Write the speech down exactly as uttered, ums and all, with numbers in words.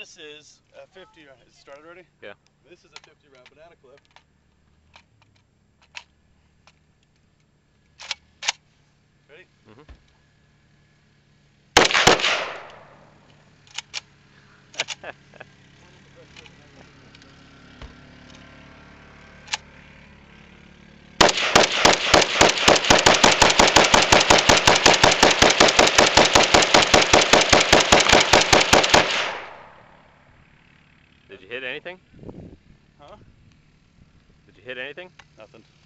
This is a fifty round. Is it started already? Yeah. This is a fifty round banana clip. Ready? Mm-hmm. Did you hit anything? Huh? Did you hit anything? Nothing.